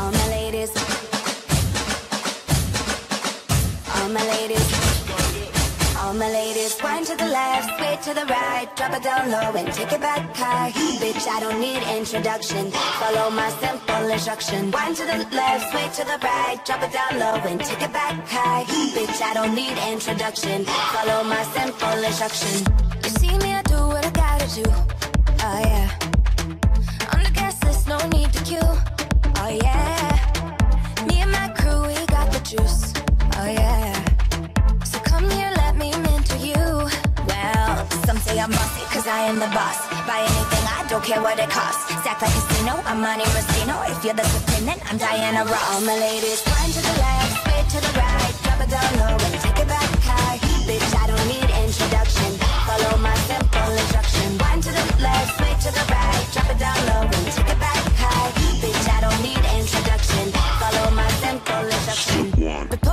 All my ladies, all my ladies, all my ladies. Wind to the left, sway to the right, drop it down low and take it back high. Bitch, I don't need introduction, follow my simple instruction. Wind to the left, sway to the right, drop it down low and take it back high. Bitch, I don't need introduction, follow my simple instruction. You see me, I do what I gotta do. Oh yeah, on the gas list, no need to queue. Oh yeah, me and my crew, we got the juice. Oh yeah, so come here, let me mentor you. Well, some say I'm bossy, cause I am the boss. Buy anything, I don't care what it costs. Stack like casino, I'm Monte Rustino. If you're the supreme, then I'm Diana Ross. All my ladies, wind to the left, sway to the right, drop it down low and take it back high. Bitch, I don't need introduction, follow my simple instruction. Wind to the left, sway to the right, drop it down low and take it back high. Bitch, I don't need introduction, follow my simple instruction.